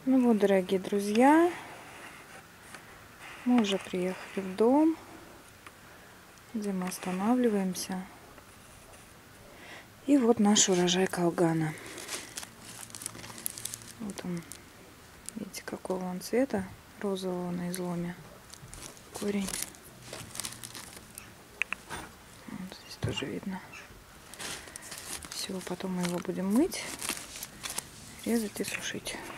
Ну вот, дорогие друзья, мы уже приехали в дом, где мы останавливаемся. И вот наш урожай калгана. Вот он, видите, какого он цвета, розового на изломе. Корень. Вот здесь тоже видно. Все, потом мы его будем мыть, резать и сушить.